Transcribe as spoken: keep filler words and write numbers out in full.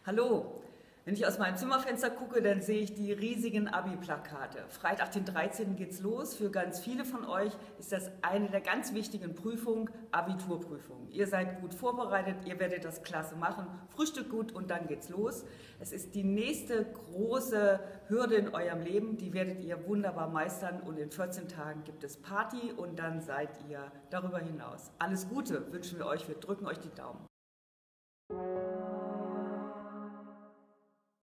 Hallo, wenn ich aus meinem Zimmerfenster gucke, dann sehe ich die riesigen Abi-Plakate. Freitag, den dreizehnten geht's los. Für ganz viele von euch ist das eine der ganz wichtigen Prüfungen, Abiturprüfung. Ihr seid gut vorbereitet, ihr werdet das klasse machen, frühstückt gut und dann geht's los. Es ist die nächste große Hürde in eurem Leben, die werdet ihr wunderbar meistern und in vierzehn Tagen gibt es Party und dann seid ihr darüber hinaus. Alles Gute wünschen wir euch, wir drücken euch die Daumen.